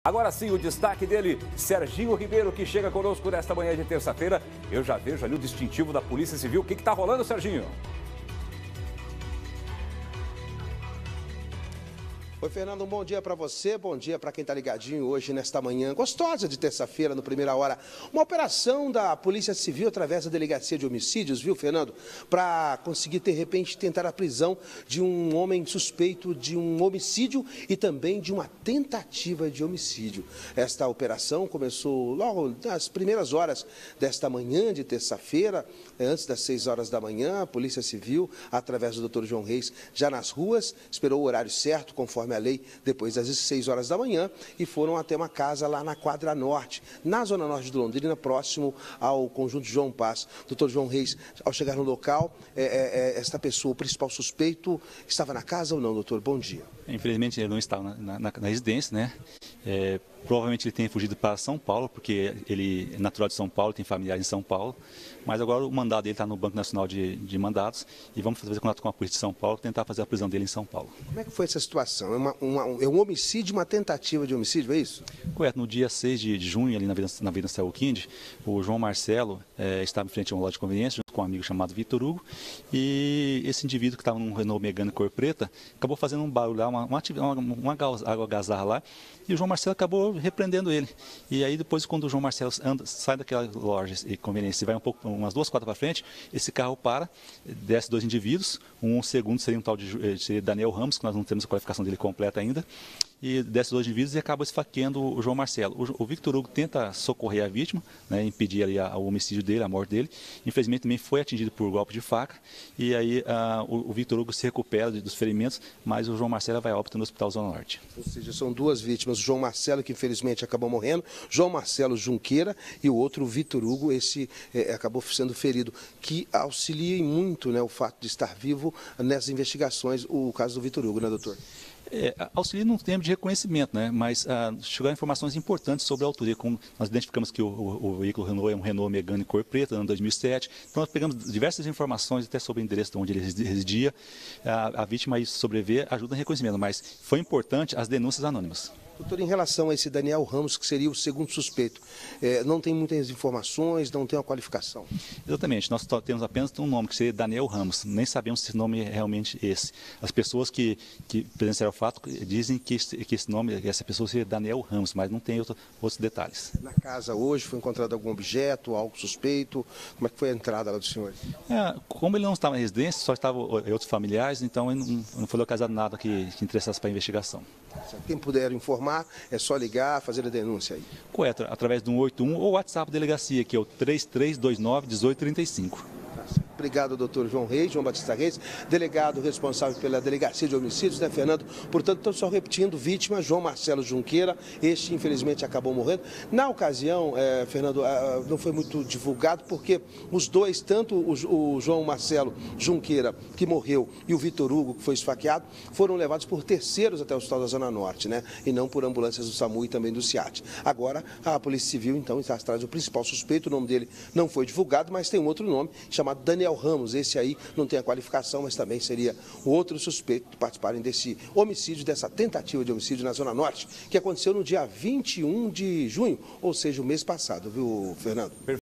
Agora sim, o destaque dele, Serginho Ribeiro, que chega conosco nesta manhã de terça-feira. Eu já vejo ali o distintivo da Polícia Civil. O que está rolando, Serginho? Oi, Fernando, um bom dia para você, bom dia para quem está ligadinho hoje nesta manhã gostosa de terça-feira, no Primeira Hora. Uma operação da Polícia Civil através da Delegacia de Homicídios, viu, Fernando? Para conseguir, de repente, tentar a prisão de um homem suspeito de um homicídio e também de uma tentativa de homicídio. Esta operação começou logo nas primeiras horas desta manhã de terça-feira, antes das 6 horas da manhã. A Polícia Civil, através do Dr. João Reis, já nas ruas, esperou o horário certo, conforme a lei, depois das 6 horas da manhã, e foram até uma casa lá na Quadra Norte, na zona norte de Londrina, próximo ao conjunto João Paz. Dr. João Reis, ao chegar no local, esta pessoa, o principal suspeito, estava na casa ou não, doutor? Bom dia. Infelizmente ele não estava na residência, né? Provavelmente ele tenha fugido para São Paulo, porque ele é natural de São Paulo, tem familiares em São Paulo. Mas agora o mandado dele está no Banco Nacional de Mandados e vamos fazer contato com a Polícia de São Paulo, tentar fazer a prisão dele em São Paulo. Como é que foi essa situação? É um homicídio, uma tentativa de homicídio, é isso? Correto. No dia 6 de junho, ali na Avenida Céu Quinde, o João Marcelo estava em frente a uma loja de conveniência, junto com um amigo chamado Vitor Hugo, e esse indivíduo que estava num Renault Megane cor preta, acabou fazendo um barulho lá, uma algazarra lá, e o João Marcelo acabou repreendendo ele. E aí depois, quando o João Marcelo sai daquela loja de conveniência e vai umas 2 quadras para frente, esse carro para, desce 2 indivíduos, um segundo seria um tal de Daniel Ramos, que nós não temos a qualificação dele completa ainda, e desce 2 indivíduos e acaba esfaqueando o João Marcelo. O Vitor Hugo tenta socorrer a vítima, né, impedir ali o homicídio dele, a morte dele. Infelizmente também foi atingido por golpe de faca, e aí o Vitor Hugo se recupera dos ferimentos, mas o João Marcelo vai a óbito no Hospital Zona Norte. Ou seja, são 2 vítimas, o João Marcelo, que infelizmente acabou morrendo, João Marcelo Junqueira, e o outro, o Vitor Hugo, esse acabou sendo ferido, que auxilia muito, né, o fato de estar vivo nessas investigações, o caso do Vitor Hugo, né, doutor? Auxilia num termo de reconhecimento, né? Mas chegaram informações importantes sobre a autoria, como nós identificamos que o veículo Renault é um Renault Megane cor preta, ano 2007, então nós pegamos diversas informações até sobre o endereço de onde ele residia. A vítima aí sobreviver ajuda no reconhecimento, mas foi importante as denúncias anônimas. Doutor, em relação a esse Daniel Ramos, que seria o segundo suspeito, não tem muitas informações, não tem uma qualificação? Exatamente, nós temos apenas um nome, que seria Daniel Ramos, nem sabemos se esse nome é realmente esse. As pessoas que presenciaram o fato dizem que esse nome, que essa pessoa seria Daniel Ramos, mas não tem outros detalhes. Na casa hoje foi encontrado algum objeto, algo suspeito? Como é que foi a entrada lá do senhor? Como ele não estava na residência, só estavam outros familiares, então não foi localizado nada que interessasse para a investigação. Quem puder informar, é só ligar, fazer a denúncia aí. Correto, através do 181 ou WhatsApp da delegacia, que é o 3329-1835. Obrigado, doutor João Reis, João Batista Reis, delegado responsável pela Delegacia de Homicídios, né, Fernando? Portanto, estou só repetindo, vítima, João Marcelo Junqueira, este infelizmente acabou morrendo. Na ocasião, Fernando, não foi muito divulgado, porque os dois, tanto o João Marcelo Junqueira, que morreu, e o Vitor Hugo, que foi esfaqueado, foram levados por terceiros até o Hospital da Zona Norte, né? E não por ambulâncias do SAMU e também do SEAT. Agora, a Polícia Civil, então, está atrás do principal suspeito, o nome dele não foi divulgado, mas tem um outro nome, chamado Daniel Ramos. Esse aí não tem a qualificação, mas também seria o outro suspeito de participarem desse homicídio, dessa tentativa de homicídio na Zona Norte, que aconteceu no dia 21 de junho, ou seja, o mês passado, viu, Fernando?